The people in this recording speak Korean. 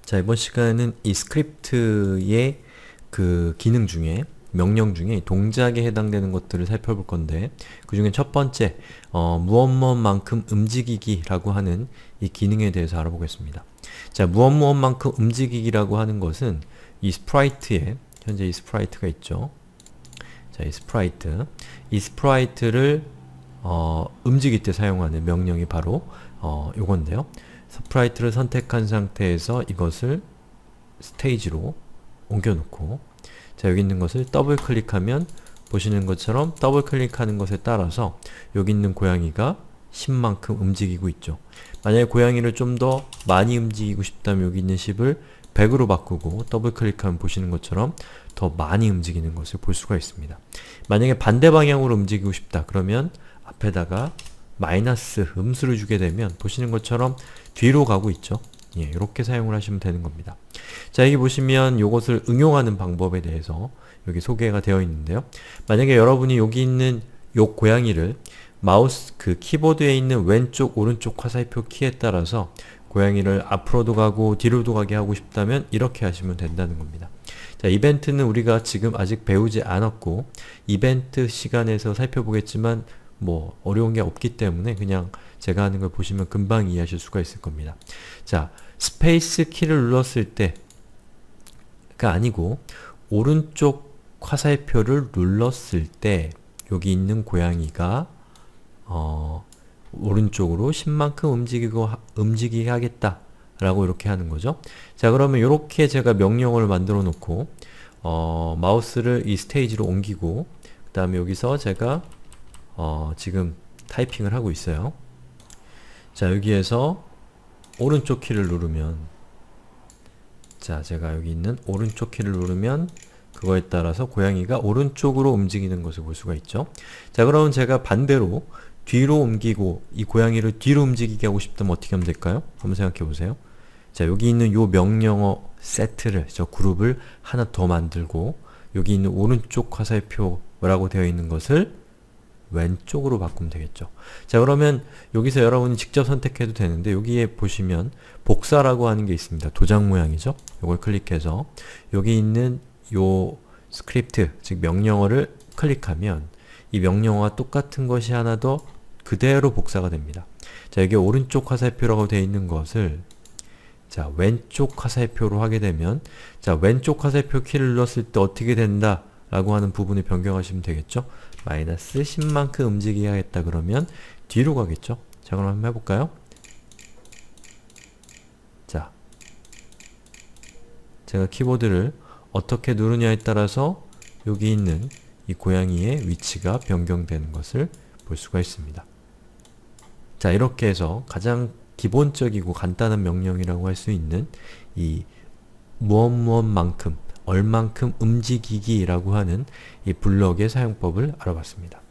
자, 이번 시간은 이 스크립트의 그 기능 중에 명령 중에 동작에 해당되는 것들을 살펴볼 건데, 그 중에 첫 번째 무엇무엇만큼 움직이기라고 하는 이 기능에 대해서 알아보겠습니다. 자, 무엇무엇만큼 움직이기라고 하는 것은 이 스프라이트에, 현재 이 스프라이트가 있죠. 자, 이 스프라이트를 움직일 때 사용하는 명령이 바로 요건데요. 스프라이트를 선택한 상태에서 이것을 스테이지로 옮겨놓고, 자, 여기 있는 것을 더블 클릭하면 보시는 것처럼 더블 클릭하는 것에 따라서 여기 있는 고양이가 10만큼 움직이고 있죠. 만약에 고양이를 좀 더 많이 움직이고 싶다면 여기 있는 10을 100으로 바꾸고 더블 클릭하면 보시는 것처럼 더 많이 움직이는 것을 볼 수가 있습니다. 만약에 반대 방향으로 움직이고 싶다 그러면 앞에다가 마이너스 음수를 주게 되면 보시는 것처럼 뒤로 가고 있죠. 예, 이렇게 사용을 하시면 되는 겁니다. 자, 여기 보시면 이것을 응용하는 방법에 대해서 여기 소개가 되어 있는데요. 만약에 여러분이 여기 있는 요 고양이를 마우스 그 키보드에 있는 왼쪽 오른쪽 화살표 키에 따라서 고양이를 앞으로도 가고 뒤로도 가게 하고 싶다면 이렇게 하시면 된다는 겁니다. 자, 이벤트는 우리가 지금 아직 배우지 않았고 이벤트 시간에서 살펴보겠지만 뭐 어려운 게 없기 때문에 그냥 제가 하는 걸 보시면 금방 이해하실 수가 있을 겁니다. 자, 스페이스 키를 눌렀을 때가 아니고 오른쪽 화살표를 눌렀을 때 여기 있는 고양이가 오른쪽으로 10만큼 움직이게 하겠다 라고 이렇게 하는 거죠. 자, 그러면 이렇게 제가 명령어를 만들어 놓고 마우스를 이 스테이지로 옮기고 그 다음에 여기서 제가 지금 타이핑을 하고 있어요. 자, 여기에서 오른쪽 키를 누르면, 자, 제가 여기 있는 오른쪽 키를 누르면 그거에 따라서 고양이가 오른쪽으로 움직이는 것을 볼 수가 있죠. 자, 그러면 제가 반대로 뒤로 옮기고 이 고양이를 뒤로 움직이게 하고 싶다면 어떻게 하면 될까요? 한번 생각해 보세요. 자, 여기 있는 요 명령어 세트를, 저 그룹을 하나 더 만들고 여기 있는 오른쪽 화살표라고 되어 있는 것을 왼쪽으로 바꾸면 되겠죠. 자, 그러면 여기서 여러분이 직접 선택해도 되는데 여기에 보시면 복사라고 하는 게 있습니다. 도장 모양이죠. 이걸 클릭해서 여기 있는 요 스크립트, 즉 명령어를 클릭하면 이 명령어와 똑같은 것이 하나 더 그대로 복사가 됩니다. 자, 여기 오른쪽 화살표라고 되어 있는 것을 자, 왼쪽 화살표로 하게 되면, 자, 왼쪽 화살표 키를 눌렀을 때 어떻게 된다 라고 하는 부분을 변경하시면 되겠죠. 마이너스 10만큼 움직여야겠다 그러면 뒤로 가겠죠. 자, 그럼 한번 해볼까요? 자, 제가 키보드를 어떻게 누르냐에 따라서 여기 있는 이 고양이의 위치가 변경되는 것을 볼 수가 있습니다. 자, 이렇게 해서 가장 기본적이고 간단한 명령이라고 할 수 있는 이 무엇무엇만큼, 얼만큼 움직이기라고 하는 이 블럭의 사용법을 알아봤습니다.